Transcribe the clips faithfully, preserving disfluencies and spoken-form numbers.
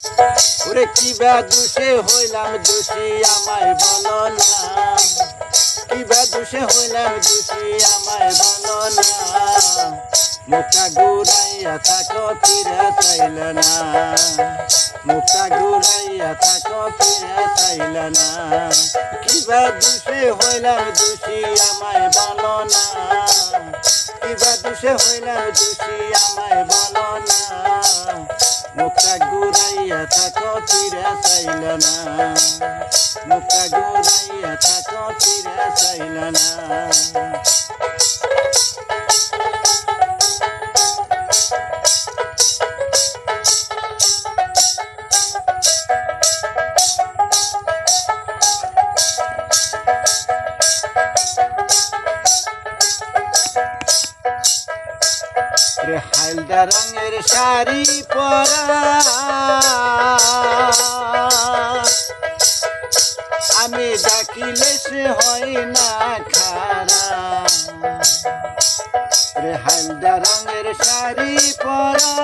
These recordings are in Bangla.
ওরে কিবা দোষে হইলাম দোষী আমায় বলো না, কিবা দোষে হইলাম দোষী আমায় বলো না, মুখটা ঘুরাইয়া থাকো ফিরে চাইল না, মুখটা ঘুরাইয়া থাকো ফিরে চাইল না, কিবা দোষে হইলাম দোষী আমায় বলো না, কিবা দোষে হইলাম দোষী আমায় বলো না, মুখটা ঘুরাইয়া থাকো ফিরে চাইল না, মুখটা ঘুরাইয়া থাকো ফিরে চাইল না। হালদা রঙের শাড়ি পরা আমি ডাকিলে সে হয় না খারা, রে হালদা রঙের শাড়ি পরা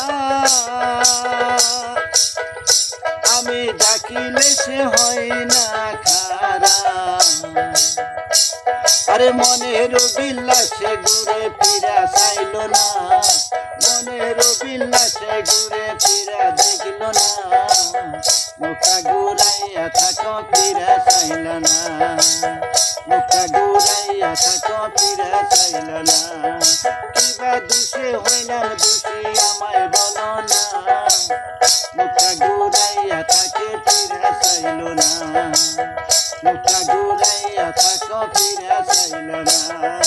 আমি ডাকিলে সে হয় না খারা, আরে মনের বিলাসে ঘুরে ফিরা চাইল না, মনের বিলাসে ঘুরে ফিরা দেখল না, মুখটা ঘুরাইয়া থাকো ফিরা চাইল না, মুখটা ঘুরাইয়া থাকো ফিরা চাইল না, কিবা দোষে হইলাম দোষী আমায় বলো না, মুখটা ঘুরাইয়া থাকে ফিরা চাইল না, মুখটা ঘুরাইয়া থাকো ফিরা চাইল না।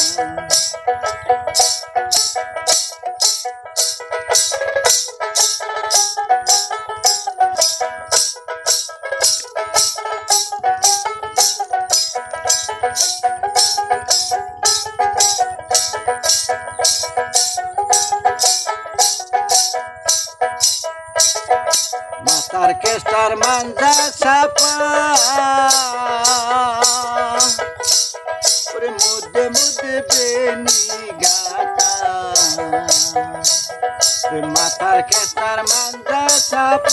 মাথার কেস্টার মাঞ্জা ছাপা ওরে মুদে মুদে বেনি গাতা, মাথার কেস্টার মাঞ্জা ছাপা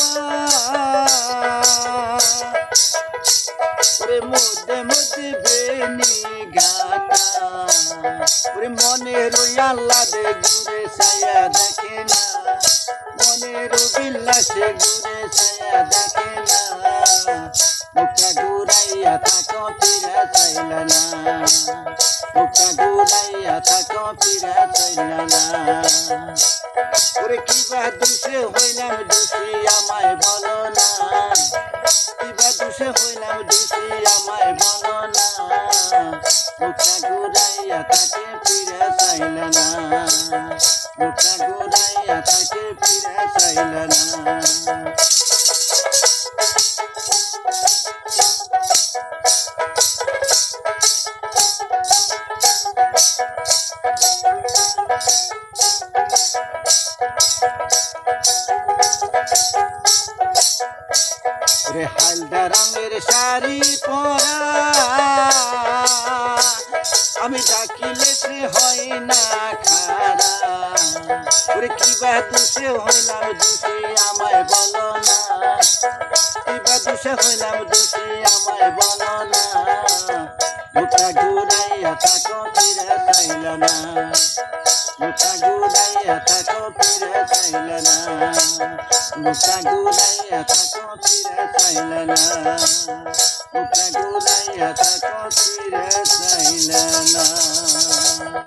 ওরে মুদে মুদে বেনি গাতা, ওরে মনের আল্লাদে ঘুরে ছায়া দেখে না, মনের বিলাসে ঘুরে ছায়া দেখে না, মুখটা ঘুরাইয়া থাকো ফিরে চাইল না, মুখটা ঘুরাইয়া থাকো ফিরে চাইল না, ওরে কিবা দোষে হইলাম দোষী আমায় বলো না, কিবা দোষে হইলাম দোষী আমায় বলো না, মুখটা ঘুরাইয়া থাকে ফিরে চাইল না, মুখটা ঘুরাইয়া থাকে ফিরে চাইল না। রে হালদা রঙের শাড়ি পরা আমি ডাকিলে সে হয় না খারা, ওরে কিবা দোষে হইলাম দোষী আমায় বলো না, কিবা দোষে হইলাম দোষী আমায় বলো না, মুখটা ঘুরাইয়া থাকো ফিরে চাইল না, মুখটা ঘুরাইয়া থাকো ফিরে চাইল না, মুখটা ঘুরাইয়া থাকো ফিরে চাইল না, মুখটা ঘুরাইয়া থাকো।